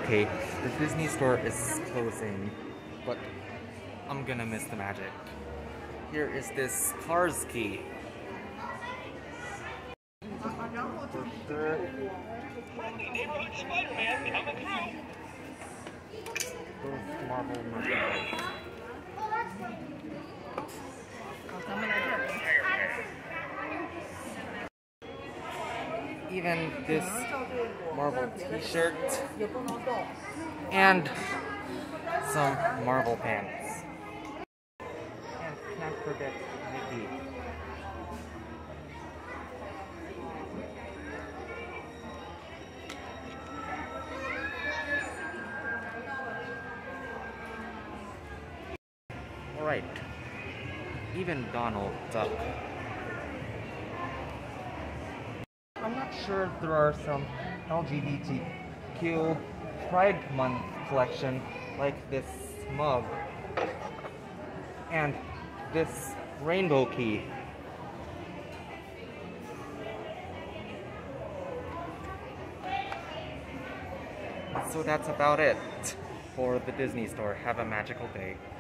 Okay, the Disney store is closing, but I'm gonna miss the magic. Here is this Cars key. Neighborhood Spider-Man coming through. Those Marvel merchandise. Even this Marvel t-shirt and some Marvel pants. And can't forget Mickey. Alright, even Donald Duck. I'm not sure if there are some LGBTQ Pride Month collection like this mug and this rainbow key. So that's about it for the Disney store. Have a magical day.